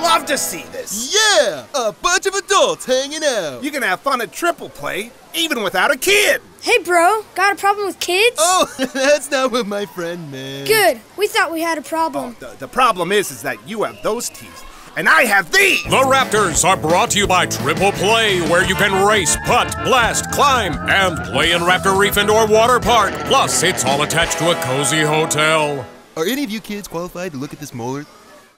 love to see this. Yeah, a bunch of adults hanging out. You can have fun at triple play, even without a kid. Hey, bro, got a problem with kids? Oh, that's not what my friend meant. Good. We thought we had a problem. The problem is that you have those teeth, and I have these. The Raptors are brought to you by Triple Play, where you can race, putt, blast, climb, and play in Raptor Reef Indoor Waterpark. Plus, it's all attached to a cozy hotel. Are any of you kids qualified to look at this molar?